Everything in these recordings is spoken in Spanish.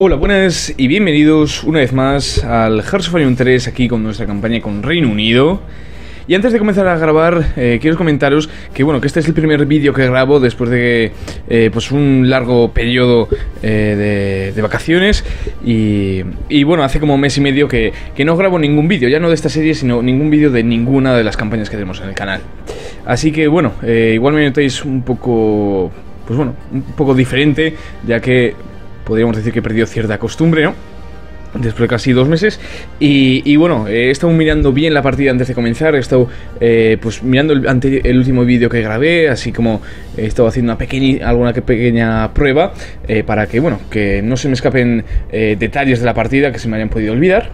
Hola, buenas y bienvenidos una vez más al Hearts of Iron 3 aquí con nuestra campaña con Reino Unido. Y antes de comenzar a grabar, quiero comentaros que bueno, que este es el primer vídeo que grabo después de pues un largo periodo de vacaciones y bueno, hace como un mes y medio que no grabo ningún vídeo, ya no de esta serie, sino ningún vídeo de ninguna de las campañas que tenemos en el canal. Así que bueno, igual me notáis un poco, pues bueno, un poco diferente, ya que podríamos decir que he perdido cierta costumbre, ¿no? Después de casi 2 meses. Y bueno, he estado mirando bien la partida antes de comenzar. He estado pues mirando el último vídeo que grabé, así como he estado haciendo alguna pequeña prueba para que, bueno, que no se me escapen detalles de la partida que se me hayan podido olvidar.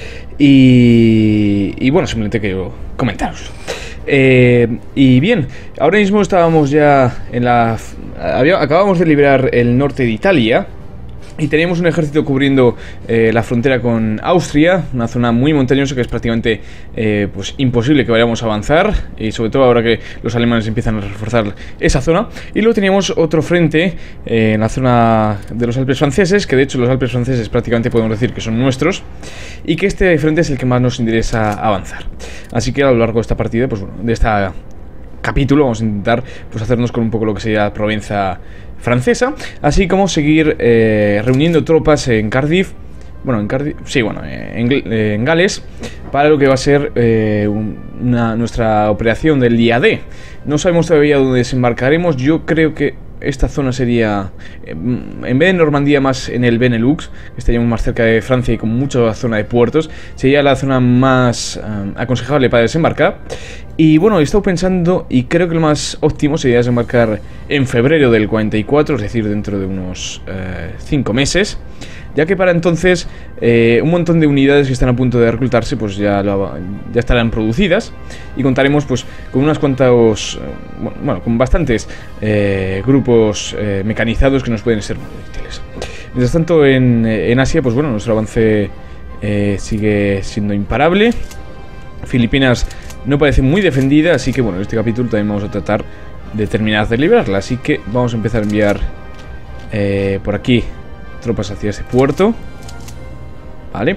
Y bueno, simplemente quiero comentaros. Y bien, ahora mismo estábamos ya en acabamos de liberar el norte de Italia. Y teníamos un ejército cubriendo la frontera con Austria, una zona muy montañosa que es prácticamente pues imposible que vayamos a avanzar, y sobre todo ahora que los alemanes empiezan a reforzar esa zona. Y luego teníamos otro frente en la zona de los Alpes franceses, que de hecho los Alpes franceses prácticamente podemos decir que son nuestros, y que este frente es el que más nos interesa avanzar. Así que a lo largo de esta partida, pues bueno, de esta capítulo vamos a intentar pues hacernos con un poco lo que sería la Provenza francesa, así como seguir reuniendo tropas en Cardiff, bueno, en Gales, para lo que va a ser nuestra operación del día D. No sabemos todavía dónde desembarcaremos. Yo creo que esta zona sería, en vez de Normandía, más en el Benelux, que estaríamos más cerca de Francia y con mucha zona de puertos. Sería la zona más aconsejable para desembarcar. Y bueno, he estado pensando y creo que lo más óptimo sería desembarcar en febrero del 44, es decir, dentro de unos 5 meses. Ya que para entonces un montón de unidades que están a punto de reclutarse pues ya estarán producidas. Y contaremos pues con unas cuantas, bueno, con bastantes grupos mecanizados que nos pueden ser muy útiles. Mientras tanto en Asia, pues bueno, nuestro avance sigue siendo imparable. Filipinas no parece muy defendida, así que bueno, en este capítulo también vamos a tratar de terminar de librarla. Así que vamos a empezar a enviar por aquí tropas hacia ese puerto. Vale.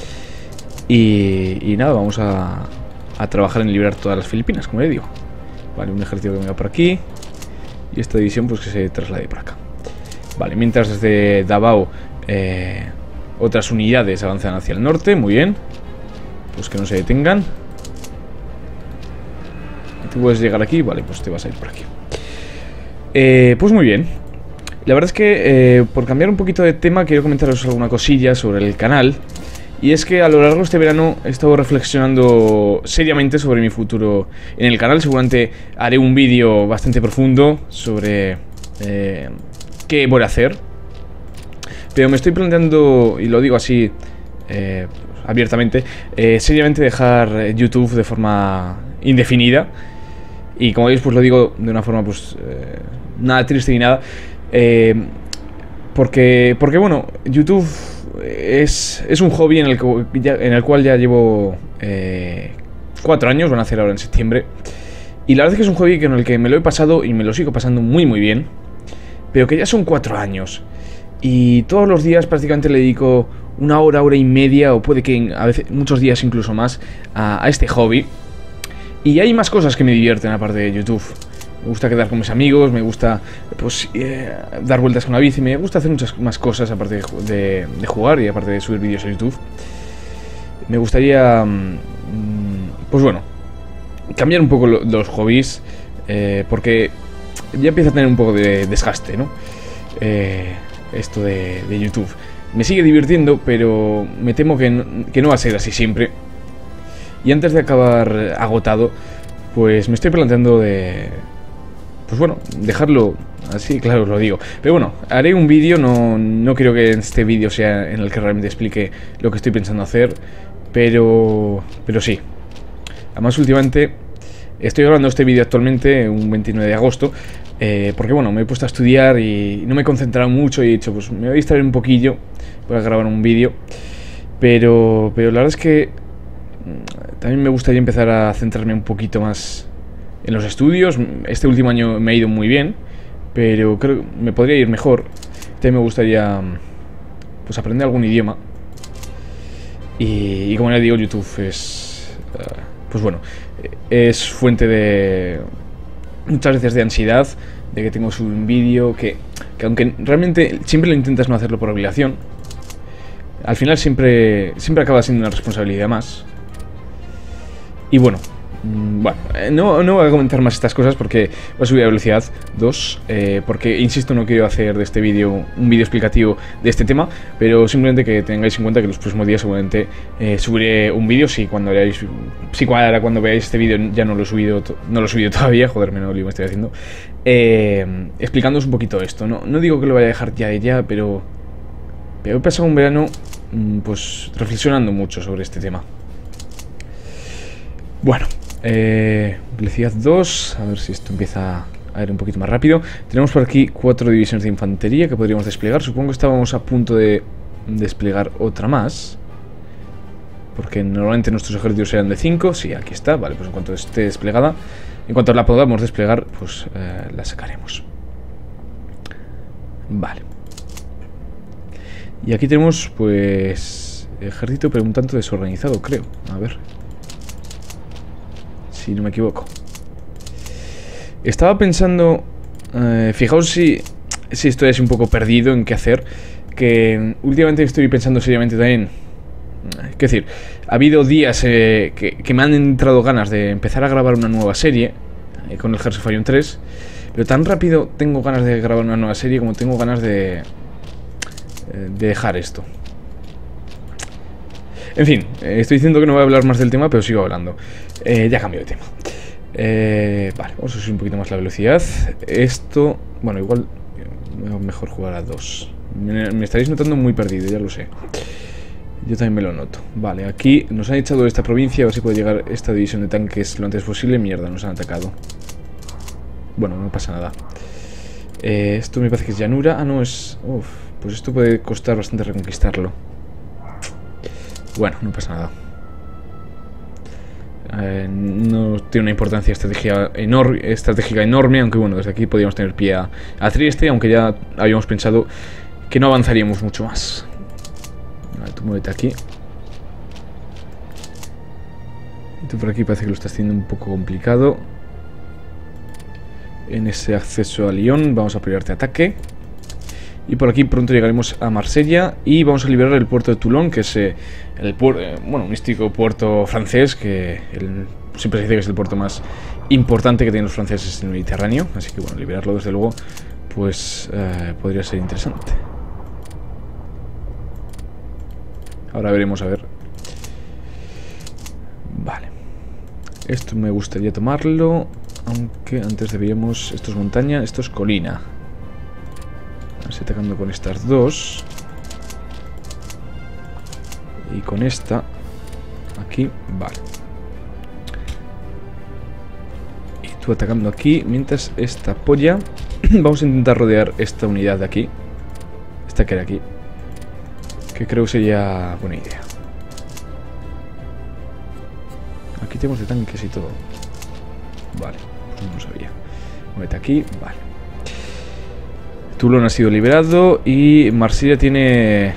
Y nada, vamos a trabajar en liberar todas las Filipinas, como le digo. Vale, un ejército que venga por aquí. Y esta división pues que se traslade por acá. Vale, mientras desde Davao otras unidades avanzan hacia el norte. Muy bien. Pues que no se detengan. Tú puedes llegar aquí. Vale, pues te vas a ir por aquí. Pues muy bien. La verdad es que, por cambiar un poquito de tema, quiero comentaros alguna cosilla sobre el canal. Y es que a lo largo de este verano he estado reflexionando seriamente sobre mi futuro en el canal. Seguramente haré un vídeo bastante profundo sobre qué voy a hacer. Pero me estoy planteando, y lo digo así abiertamente, seriamente dejar YouTube de forma indefinida. Y como veis, pues lo digo de una forma pues nada triste ni nada. Porque bueno, YouTube es un hobby en el cual ya llevo 4 años, van a hacer ahora en septiembre. Y la verdad es que es un hobby en el que me lo he pasado y me lo sigo pasando muy muy bien. Pero que ya son 4 años. Y todos los días prácticamente le dedico 1 hora, hora y media, o puede que a veces muchos días incluso más, a este hobby. Y hay más cosas que me divierten aparte de YouTube. Me gusta quedar con mis amigos, me gusta pues dar vueltas con la bici, me gusta hacer muchas más cosas aparte de jugar y aparte de subir vídeos a YouTube. Me gustaría, pues bueno, cambiar un poco los hobbies, porque ya empieza a tener un poco de desgaste, ¿no? Esto de YouTube. Me sigue divirtiendo, pero me temo que no va a ser así siempre. Y antes de acabar agotado, pues me estoy planteando pues bueno, dejarlo así, claro, os lo digo. Pero bueno, haré un vídeo, no quiero que este vídeo sea en el que realmente explique lo que estoy pensando hacer, pero sí. Además, últimamente estoy grabando este vídeo actualmente, un 29 de agosto, porque bueno, me he puesto a estudiar y no me he concentrado mucho y he dicho, pues me voy a distraer un poquillo para grabar un vídeo. Pero la verdad es que también me gustaría empezar a centrarme un poquito más en los estudios. Este último año me ha ido muy bien, pero creo que me podría ir mejor. También me gustaría pues aprender algún idioma. Y como ya digo, YouTube es, pues bueno, es fuente de muchas veces de ansiedad, de que tengo un vídeo que aunque realmente siempre lo intentas no hacerlo por obligación, al final siempre acaba siendo una responsabilidad más. Y bueno, no voy a comentar más estas cosas porque voy a subir a velocidad 2, porque insisto, no quiero hacer de este vídeo un vídeo explicativo de este tema, pero simplemente que tengáis en cuenta que los próximos días seguramente subiré un vídeo. Cuando veáis este vídeo ya no lo he subido todavía, joder, me lo estoy haciendo, explicándoos un poquito esto. No digo que lo vaya a dejar ya, pero he pasado un verano pues reflexionando mucho sobre este tema. Bueno, velocidad 2, a ver si esto empieza a ir un poquito más rápido. Tenemos por aquí 4 divisiones de infantería que podríamos desplegar. Supongo que estábamos a punto de desplegar otra más, porque normalmente nuestros ejércitos eran de 5. Sí, aquí está, vale, pues en cuanto esté desplegada, en cuanto la podamos desplegar, pues la sacaremos. Vale. Y aquí tenemos, pues, ejército, pero un tanto desorganizado, creo. A ver si no me equivoco. Estaba pensando, fijaos si estoy así un poco perdido en qué hacer, que últimamente estoy pensando seriamente también. Es decir, ha habido días que me han entrado ganas de empezar a grabar una nueva serie con el Hearts of Iron 3, pero tan rápido tengo ganas de grabar una nueva serie como tengo ganas de dejar esto. En fin, estoy diciendo que no voy a hablar más del tema, pero sigo hablando. Ya cambio de tema. Vale, vamos a subir un poquito más la velocidad. Esto, bueno, igual mejor jugar a 2. Me estaréis notando muy perdido, ya lo sé. Yo también me lo noto. Vale, aquí nos han echado de esta provincia. A ver si puede llegar esta división de tanques lo antes posible. Mierda, nos han atacado. Bueno, no pasa nada. Esto me parece que es llanura. Ah, no, es... Uf, pues esto puede costar bastante reconquistarlo. Bueno, no pasa nada. No tiene una importancia estratégica enorme, aunque bueno, desde aquí podríamos tener pie a Trieste, aunque ya habíamos pensado que no avanzaríamos mucho más. Vale, tú muévete aquí. Y tú por aquí parece que lo estás haciendo un poco complicado. En ese acceso a Lyon vamos a apoyarte ataque. Y por aquí pronto llegaremos a Marsella y vamos a liberar el puerto de Toulon, que es un místico puerto francés, que siempre se dice que es el puerto más importante que tienen los franceses en el Mediterráneo. Así que bueno, liberarlo desde luego pues podría ser interesante. Ahora veremos, a ver. Vale. Esto me gustaría tomarlo, aunque antes deberíamos... Esto es montaña, esto es colina. Así atacando con estas dos. Y con esta aquí, vale. Y tú atacando aquí, mientras esta apoya. Vamos a intentar rodear esta unidad de aquí. Esta que era aquí, que creo que sería buena idea. Aquí tenemos de tanques y todo. Vale, pues no lo sabía. Muévete aquí, vale. Toulon ha sido liberado y Marsella tiene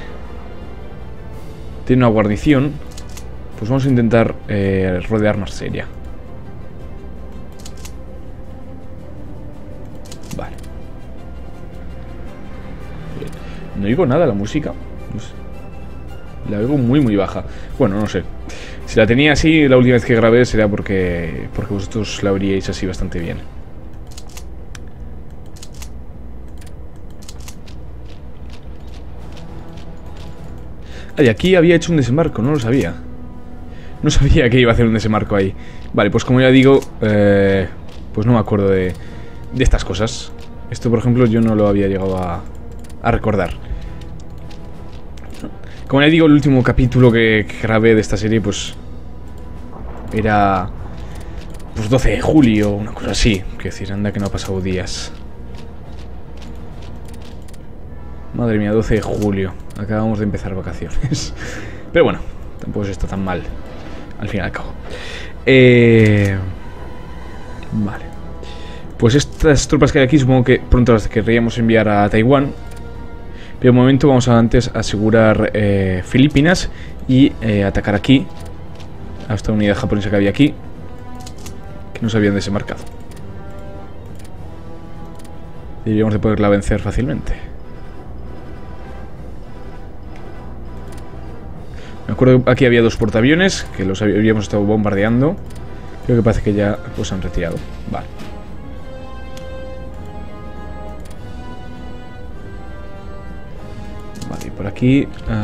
una guarnición. Pues vamos a intentar rodear Marsella. Vale. Bien. No oigo nada la música. No sé. La oigo muy baja. Bueno, no sé. Si la tenía así la última vez que grabé será porque vosotros la oiríais así bastante bien. Y aquí había hecho un desembarco, no lo sabía. No sabía que iba a hacer un desembarco ahí. Vale, pues como ya digo, pues no me acuerdo de estas cosas. Esto, por ejemplo, yo no lo había llegado a recordar. Como ya digo, el último capítulo que grabé de esta serie, pues era pues 12 de julio, una cosa así. Quiero decir, anda que no ha pasado días. Madre mía, 12 de julio. Acabamos de empezar vacaciones. Pero bueno, tampoco se está tan mal, al fin y al cabo. Vale. Pues estas tropas que hay aquí supongo que pronto las querríamos enviar a Taiwán. Pero de momento vamos a antes asegurar Filipinas y atacar aquí a esta unidad japonesa que había aquí, que nos habían desembarcado. Deberíamos de poderla vencer fácilmente. Me acuerdo que aquí había 2 portaaviones que los habíamos estado bombardeando. Creo que parece que ya pues han retirado. Vale. Vale, y por aquí...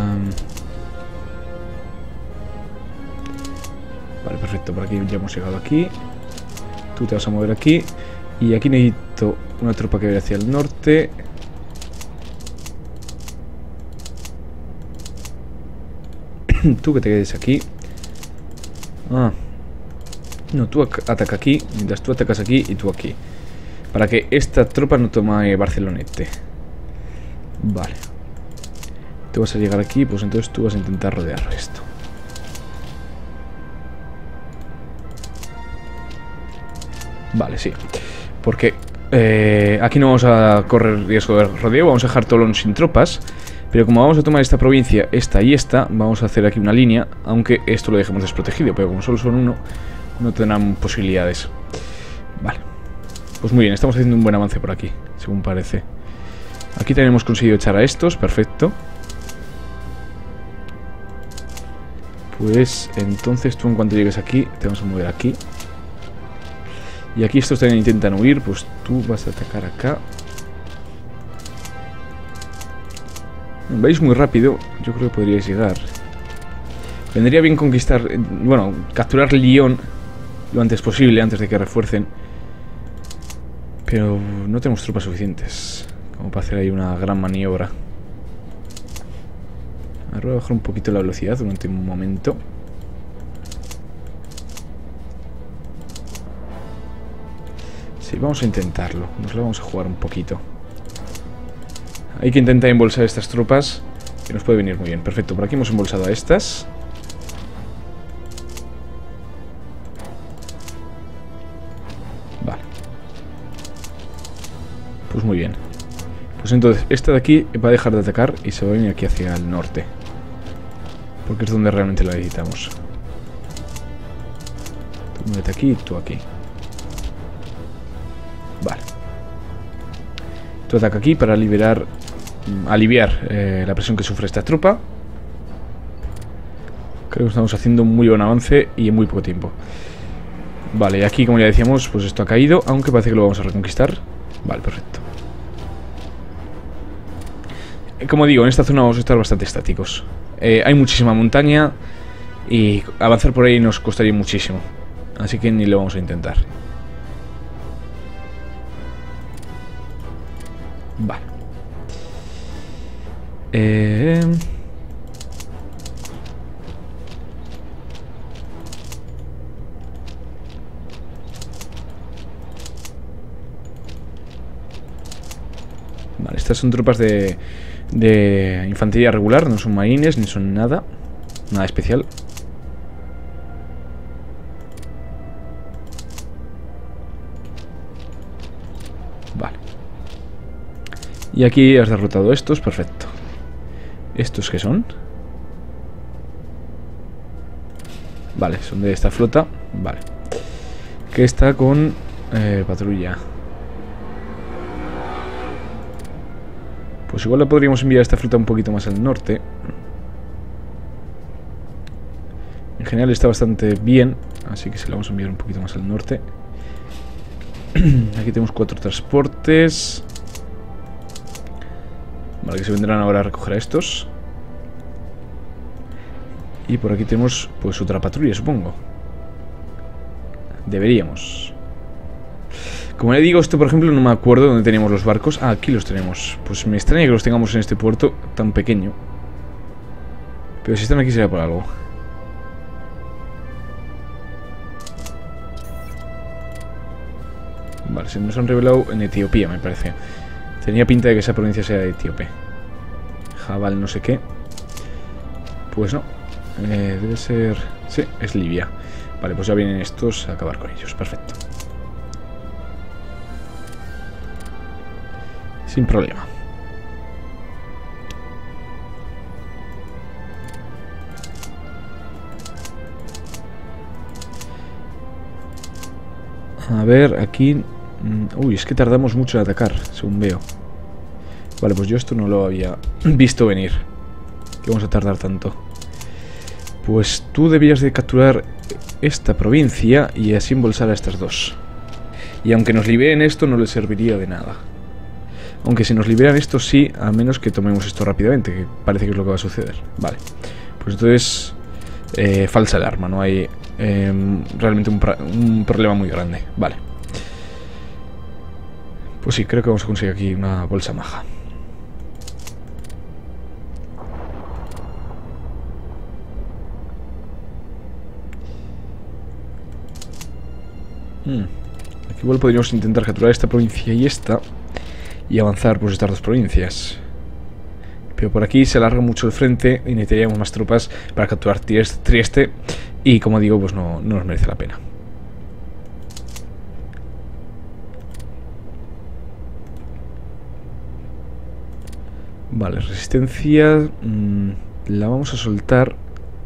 Vale, perfecto. Por aquí ya hemos llegado aquí. Tú te vas a mover aquí. Y aquí necesito una tropa que vaya hacia el norte. Tú que te quedes aquí. No, tú ataca aquí. Mientras tú atacas aquí y tú aquí. Para que esta tropa no tome Barcelonete. Vale. Tú vas a llegar aquí. Pues entonces tú vas a intentar rodear esto. Vale, sí. Porque aquí no vamos a correr riesgo de rodeo. Vamos a dejar Tolón sin tropas. Pero como vamos a tomar esta provincia, esta y esta, vamos a hacer aquí una línea, aunque esto lo dejemos desprotegido, pero como solo son uno, no tendrán posibilidades. Vale. Pues muy bien, estamos haciendo un buen avance por aquí, según parece. Aquí también hemos conseguido echar a estos, perfecto. Pues entonces tú en cuanto llegues aquí, te vamos a mover aquí. Y aquí estos también intentan huir, pues tú vas a atacar acá. Vais muy rápido, yo creo que podríais llegar. Vendría bien conquistar, bueno, capturar Lyon lo antes posible, antes de que refuercen. Pero no tenemos tropas suficientes como para hacer ahí una gran maniobra. Ahora voy a bajar un poquito la velocidad durante un momento. Sí, vamos a intentarlo, nos lo vamos a jugar un poquito. Hay que intentar embolsar estas tropas, que nos puede venir muy bien. Perfecto, por aquí hemos embolsado a estas. Vale. Pues muy bien. Pues entonces, esta de aquí va a dejar de atacar y se va a venir aquí hacia el norte. Porque es donde realmente la necesitamos. Tú muévete aquí y tú aquí. Vale. Tú ataca aquí para aliviar la presión que sufre esta tropa. Creo que estamos haciendo un muy buen avance y en muy poco tiempo. Vale, y aquí como ya decíamos, pues esto ha caído, aunque parece que lo vamos a reconquistar. Vale, perfecto. Como digo, en esta zona vamos a estar bastante estáticos. Hay muchísima montaña y avanzar por ahí nos costaría muchísimo. Así que ni lo vamos a intentar. Vale. Vale, estas son tropas de infantería regular, no son marines ni son nada especial. Vale. Y aquí has derrotado estos, perfecto. ¿Estos qué son? Vale, son de esta flota. Vale. Que está con patrulla. Pues igual le podríamos enviar esta flota un poquito más al norte. En general está bastante bien, así que se la vamos a enviar un poquito más al norte. Aquí tenemos 4 transportes. Vale, que se vendrán ahora a recoger a estos. Y por aquí tenemos pues otra patrulla, supongo. Deberíamos. Como le digo, esto por ejemplo no me acuerdo dónde teníamos los barcos. Ah, aquí los tenemos. Pues me extraña que los tengamos en este puerto tan pequeño. Pero si están aquí será por algo. Vale, se nos han revelado en Etiopía, me parece. Tenía pinta de que esa provincia sea de Etíope. Jabal no sé qué. Pues no. Debe ser... Sí, es Libia. Vale, pues ya vienen estos a acabar con ellos. Perfecto. Sin problema. A ver, aquí... Uy, es que tardamos mucho en atacar, según veo. Vale, pues yo esto no lo había visto venir. Que vamos a tardar tanto. Pues tú debías de capturar esta provincia y así embolsar a estas dos. Y aunque nos liberen esto, no les serviría de nada. Aunque si nos liberan esto sí, a menos que tomemos esto rápidamente, que parece que es lo que va a suceder. Vale, pues entonces falsa alarma, no hay realmente un problema muy grande. Vale. Pues sí, creo que vamos a conseguir aquí una bolsa maja. Aquí igual podríamos intentar capturar esta provincia y esta y avanzar por estas dos provincias. Pero por aquí se alarga mucho el frente y necesitaríamos más tropas para capturar Trieste. Y como digo, pues no nos merece la pena. Vale, resistencia la vamos a soltar.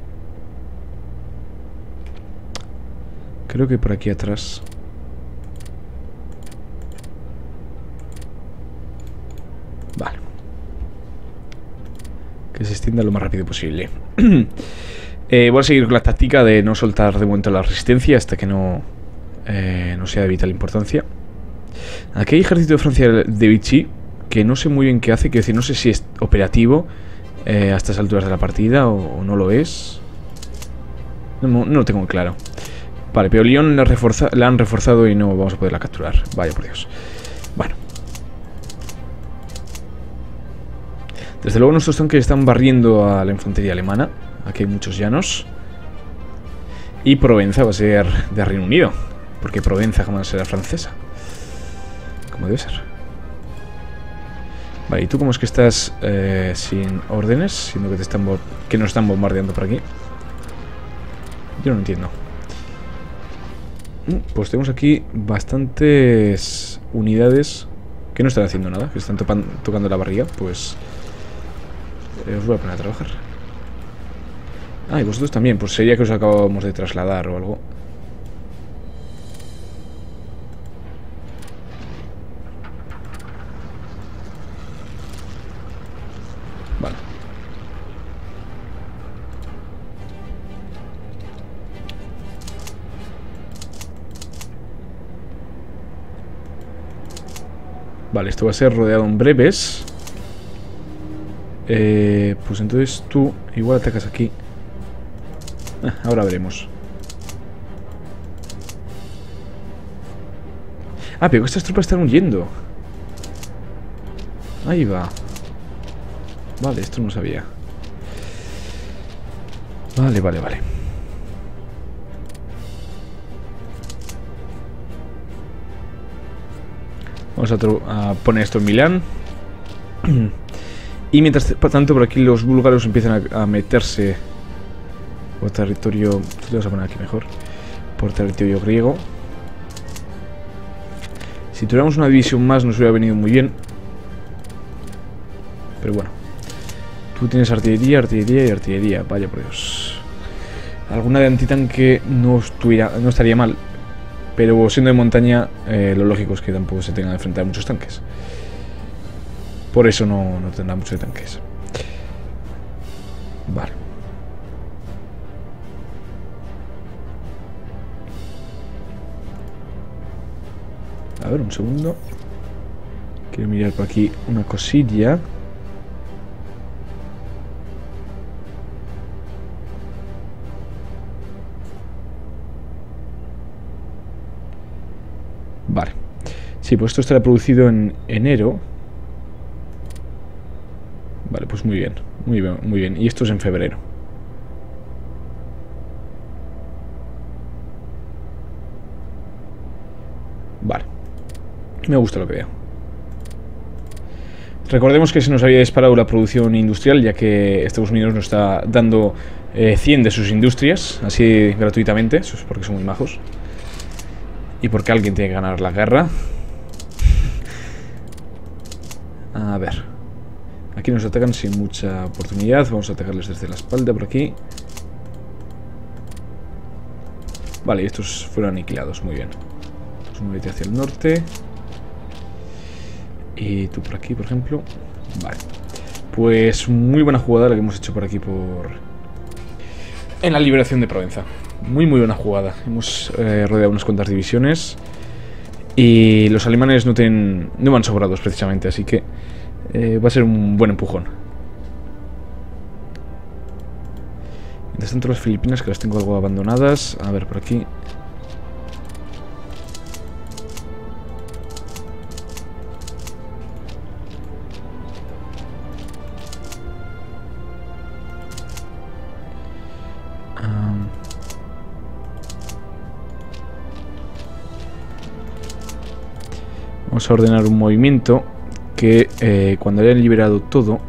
Creo que por aquí atrás. Vale. Que se extienda lo más rápido posible. Voy a seguir con la táctica de no soltar de momento la resistencia hasta que no sea de vital importancia. Aquí hay ejército de Francia de Vichy, que no sé muy bien qué hace, quiero decir, no sé si es operativo a estas alturas de la partida o no lo es. No lo tengo claro. Vale, pero Lyon la han reforzado y no vamos a poderla capturar. Vaya por Dios. Bueno. Desde luego nuestros tanques están barriendo a la infantería alemana. Aquí hay muchos llanos. Y Provenza va a ser de Reino Unido, porque Provenza jamás será francesa, como debe ser. Vale, ¿y tú cómo es que estás sin órdenes? Siendo que nos están bombardeando por aquí. Yo no entiendo. Pues tenemos aquí bastantes unidades que no están haciendo nada, que están tocando la barriga. Pues os voy a poner a trabajar. Ah, y vosotros también, pues sería que os acabamos de trasladar o algo. Vale. Vale, esto va a ser rodeado en breves. Pues entonces tú igual atacas aquí. Ahora veremos. Ah, pero estas tropas están huyendo. Ahí va. Vale, esto no sabía. Vale. Vamos a poner esto en Milán. Y mientras tanto por aquí los búlgaros empiezan a meterse por territorio... Tú te vas a poner aquí mejor. Por territorio griego. Si tuviéramos una división más nos hubiera venido muy bien. Pero bueno. Tú tienes artillería y artillería. Vaya por Dios. Alguna de antitanque no estaría mal. Pero siendo de montaña, lo lógico es que tampoco se tengan que enfrentar muchos tanques. Por eso no tendrá muchos tanques. Vale. A ver, un segundo. Quiero mirar por aquí una cosilla. Vale. Sí, pues esto estará producido en enero. Vale, pues muy bien. Muy bien. Y esto es en febrero. Vale. Me gusta lo que veo. Recordemos que se nos había disparado la producción industrial, ya que Estados Unidos nos está dando 100 de sus industrias, así gratuitamente. Eso es porque son muy majos. Y porque alguien tiene que ganar la guerra. A ver. Aquí nos atacan sin mucha oportunidad. Vamos a atacarles desde la espalda por aquí. Vale, y estos fueron aniquilados. Muy bien. Pues muévete hacia el norte. Y tú por aquí, por ejemplo. Vale. Pues muy buena jugada la que hemos hecho por aquí en la liberación de Provenza. Muy buena jugada. Hemos rodeado unas cuantas divisiones. Y los alemanes no van sobrados precisamente, así que va a ser un buen empujón. Mientras tanto las Filipinas, que las tengo algo abandonadas. A ver, por aquí. Vamos a ordenar un movimiento que cuando hayan liberado todo...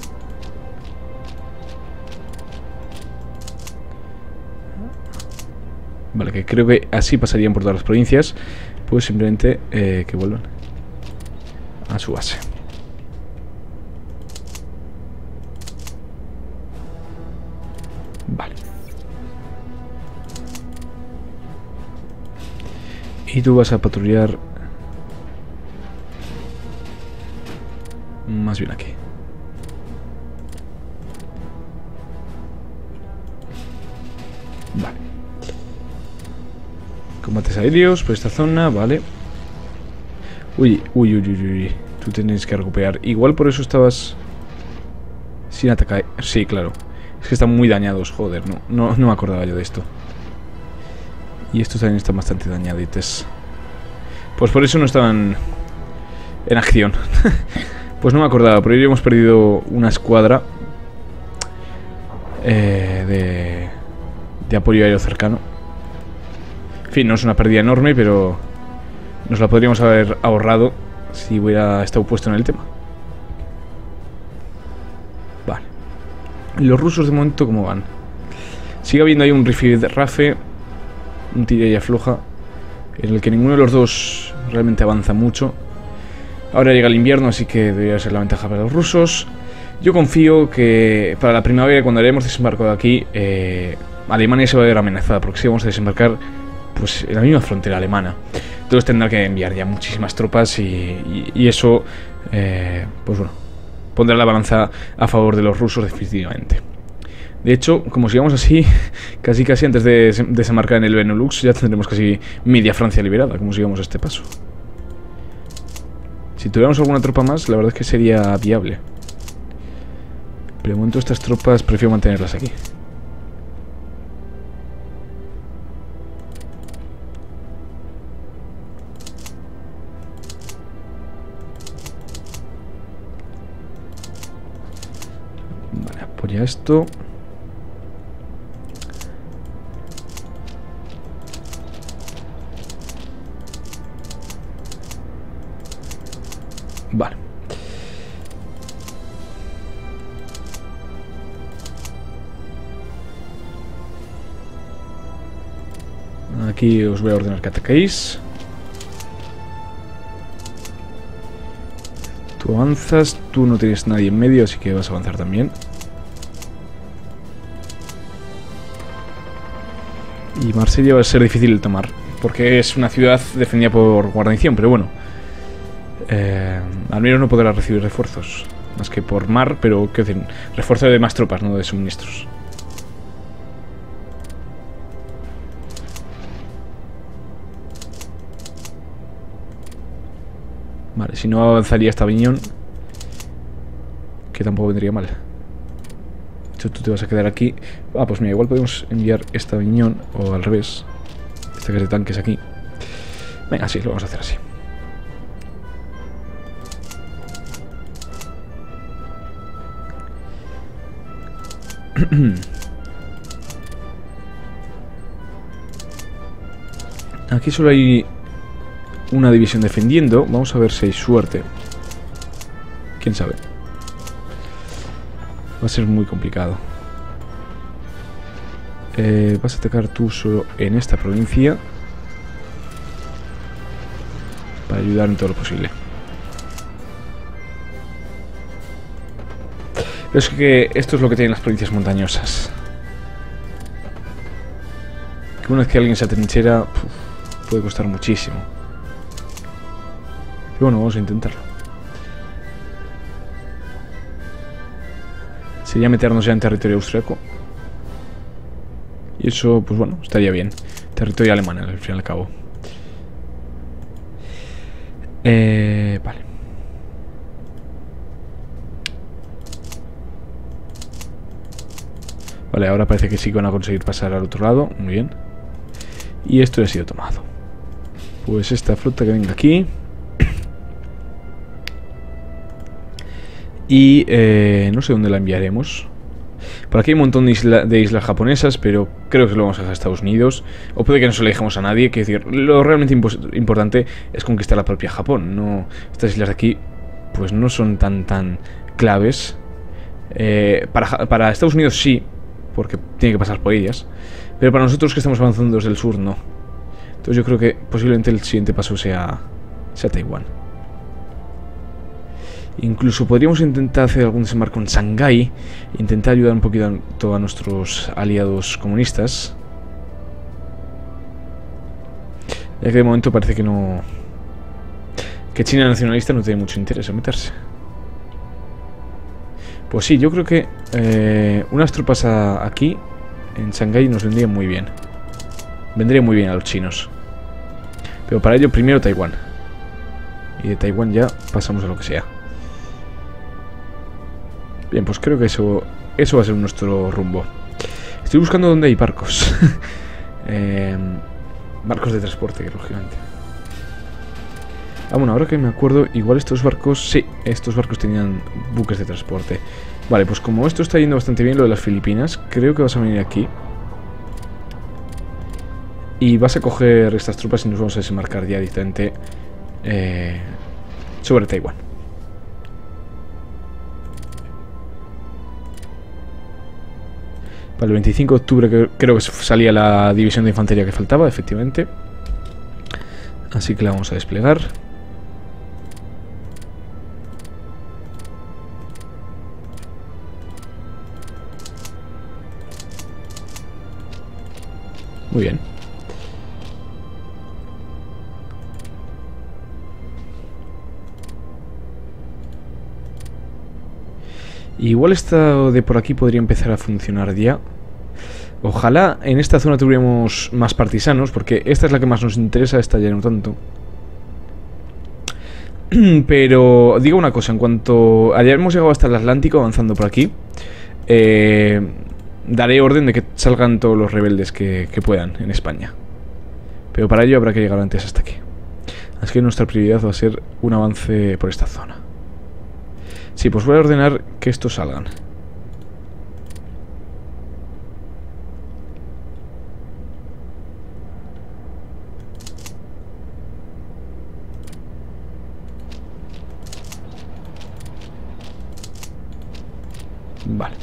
Vale, que creo que así pasarían por todas las provincias. Pues simplemente que vuelvan a su base. Vale. Y tú vas a patrullar más bien aquí. Vale. Combates aéreos por esta zona, vale. Uy. Tú tienes que recuperar. Igual por eso estabas sin atacar. Sí, claro. Es que están muy dañados, joder. No me acordaba yo de esto. Y estos también están bastante dañaditos. Pues por eso no estaban en acción. Pues no me acordaba. Por ello hemos perdido una escuadra de apoyo aéreo cercano. En fin, no es una pérdida enorme, pero nos la podríamos haber ahorrado si hubiera estado puesto en el tema. Vale. Los rusos de momento, ¿cómo van? Sigue habiendo ahí un rifirrafe, un tira y afloja, en el que ninguno de los dos realmente avanza mucho. Ahora llega el invierno, así que debería ser la ventaja para los rusos. Yo confío que para la primavera, cuando hayamos desembarcado aquí, Alemania se va a ver amenazada, porque si vamos a desembarcar pues en la misma frontera alemana. Entonces tendrá que enviar ya muchísimas tropas y eso, pues bueno, pondrá la balanza a favor de los rusos definitivamente. De hecho, como sigamos así, casi antes de desembarcar en el Benelux, ya tendremos casi media Francia liberada, como sigamos a este paso. Si tuviéramos alguna tropa más, la verdad es que sería viable. Pero de momento estas tropas prefiero mantenerlas aquí. Vale, apoya esto. Vale. Aquí os voy a ordenar que ataquéis. Tú avanzas, tú no tienes nadie en medio, así que vas a avanzar también. Y Marsella va a ser difícil de tomar, porque es una ciudad defendida por guarnición, pero bueno. Al menos no podrá recibir refuerzos, más que por mar, pero ¿qué decir? Refuerzo de más tropas, no de suministros. Vale, si no avanzaría hasta Aviñón, que tampoco vendría mal. Tú te vas a quedar aquí. Ah, pues mira, igual podemos enviar esta Aviñón, o al revés. Esta que es de tanques aquí. Venga, sí, lo vamos a hacer así. Aquí solo hay una división defendiendo. Vamos a ver si hay suerte. Quién sabe. Va a ser muy complicado. Vas a atacar tú solo en esta provincia para ayudar en todo lo posible. Pero es que esto es lo que tienen las provincias montañosas. Que una vez que alguien se atrinchera, puede costar muchísimo. Pero bueno, vamos a intentarlo. Sería meternos ya en territorio austriaco. Y eso, pues bueno, estaría bien. Territorio alemán, al fin y al cabo. Vale. Vale, ahora parece que sí que van a conseguir pasar al otro lado. Muy bien. Y esto ya ha sido tomado. Pues esta flota que venga aquí. Y no sé dónde la enviaremos. Por aquí hay un montón de islas japonesas, pero creo que lo vamos a dejar a Estados Unidos. O puede que no se lo dejemos a nadie. Quiero decir, lo realmente importante es conquistar la propia Japón. No, estas islas de aquí, pues no son tan claves. Para Estados Unidos sí, porque tiene que pasar por ellas. Pero para nosotros que estamos avanzando desde el sur, no. Entonces yo creo que posiblemente el siguiente paso sea Taiwán. Incluso podríamos intentar hacer algún desembarco en Shanghái. Intentar ayudar un poquito a nuestros aliados comunistas. Ya que de momento parece que no... que China nacionalista no tiene mucho interés en meterse. Pues sí, yo creo que unas tropas aquí, en Shanghái, nos vendrían muy bien. Vendría muy bien a los chinos. Pero para ello primero Taiwán. Y de Taiwán ya pasamos a lo que sea. Bien, pues creo que eso va a ser nuestro rumbo. Estoy buscando dónde hay barcos. Barcos de transporte, lógicamente. Ah, bueno, ahora que me acuerdo, igual estos barcos... Sí, estos barcos tenían buques de transporte. Vale, pues como esto está yendo bastante bien, lo de las Filipinas, creo que vas a venir aquí. Y vas a coger estas tropas y nos vamos a desembarcar ya directamente sobre Taiwán. Para el 25 de octubre creo que salía la división de infantería que faltaba, efectivamente. Así que la vamos a desplegar. Muy bien. Igual esta de por aquí podría empezar a funcionar ya. Ojalá en esta zona tuviéramos más partisanos, porque esta es la que más nos interesa, esta ya no tanto. Pero digo una cosa, en cuanto hayamos llegado hasta el Atlántico, avanzando por aquí, daré orden de que salgan todos los rebeldes que puedan en España. Pero para ello habrá que llegar antes hasta aquí. Así que nuestra prioridad va a ser un avance por esta zona. Sí, pues voy a ordenar que estos salgan. Vale.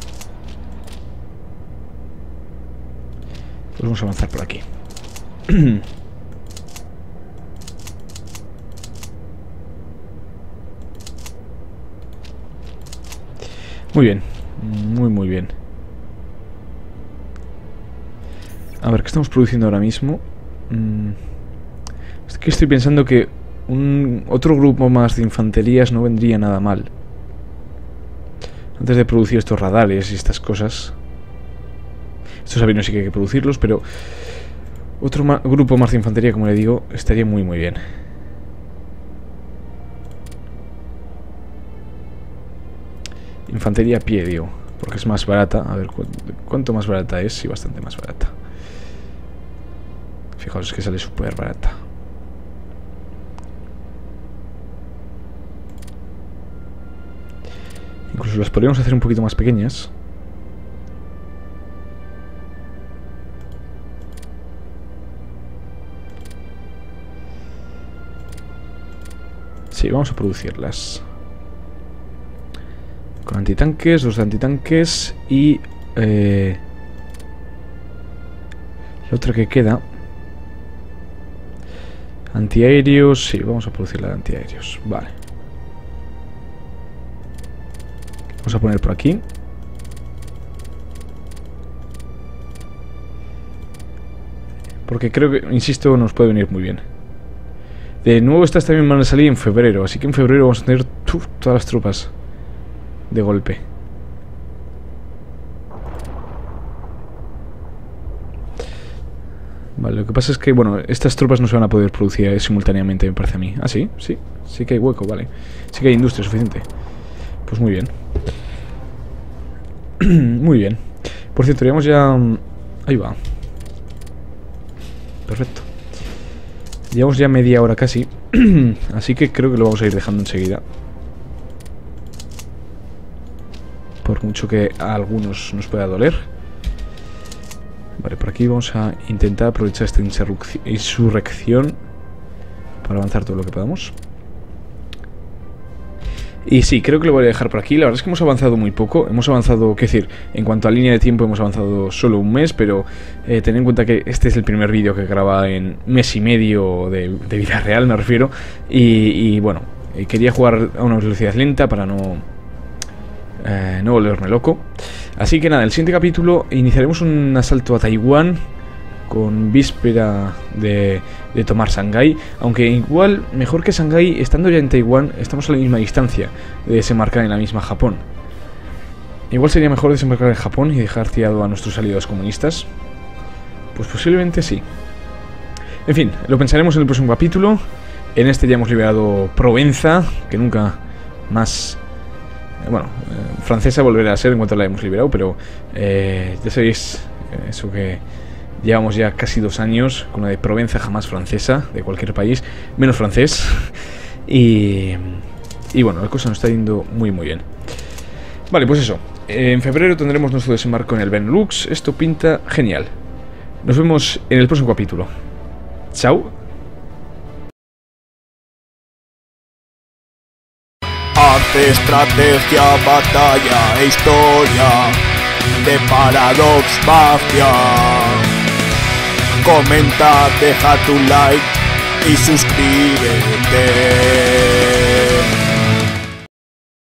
Pues vamos a avanzar por aquí. Muy bien. Muy bien. A ver, ¿qué estamos produciendo ahora mismo? Es que estoy pensando que otro grupo más de infanterías no vendría nada mal. Antes de producir estos radares y estas cosas. Estos aviones sí que hay que producirlos, pero otro grupo más de infantería, como le digo, estaría muy bien. Infantería a pie, digo, porque es más barata. A ver, ¿cuánto más barata es? Sí, bastante más barata. Fijaos, es que sale súper barata. Incluso las podríamos hacer un poquito más pequeñas. Sí, vamos a producirlas. Con antitanques, dos de antitanques y... la otra que queda... Antiaéreos, sí, vamos a producir la de antiaéreos. Vale. Vamos a poner por aquí. Porque creo que, insisto, nos puede venir muy bien. De nuevo estas también van a salir en febrero, así que en febrero vamos a tener todas las tropas de golpe. Vale, lo que pasa es que, bueno, estas tropas no se van a poder producir simultáneamente, me parece a mí. Ah, sí, sí, sí que hay hueco, vale. Sí que hay industria suficiente. Pues muy bien. Muy bien. Por cierto, digamos ya... Ahí va. Perfecto. Llevamos ya media hora casi. Así que creo que lo vamos a ir dejando enseguida. Por mucho que a algunos nos pueda doler. Vale, por aquí vamos a intentar aprovechar esta insurrección para avanzar todo lo que podamos. Y sí, creo que lo voy a dejar por aquí. La verdad es que hemos avanzado muy poco. Hemos avanzado, qué decir, en cuanto a línea de tiempo hemos avanzado solo un mes. Pero tened en cuenta que este es el primer vídeo que graba en mes y medio de vida real, me refiero. Y bueno, quería jugar a una velocidad lenta para no volverme loco. Así que nada, el siguiente capítulo iniciaremos un asalto a Taiwán con víspera de tomar Shanghái. Aunque igual, mejor que Shanghái, estando ya en Taiwán, estamos a la misma distancia de desembarcar en la misma Japón. Igual sería mejor desembarcar en Japón y dejar tirado a nuestros aliados comunistas. Pues posiblemente sí. En fin, lo pensaremos en el próximo capítulo. En este ya hemos liberado Provenza, que nunca más... Bueno, francesa volverá a ser en cuanto la hemos liberado, pero ya sabéis eso que llevamos ya casi 2 años con la de Provenza jamás francesa, de cualquier país, menos francés. Y bueno, la cosa nos está yendo muy muy bien. Vale, pues eso, en febrero tendremos nuestro desembarco en el Benelux. Esto pinta genial. Nos vemos en el próximo capítulo. Chao. Arte, estrategia, batalla e historia de Paradox Mafia. Comenta, deja tu like y suscríbete.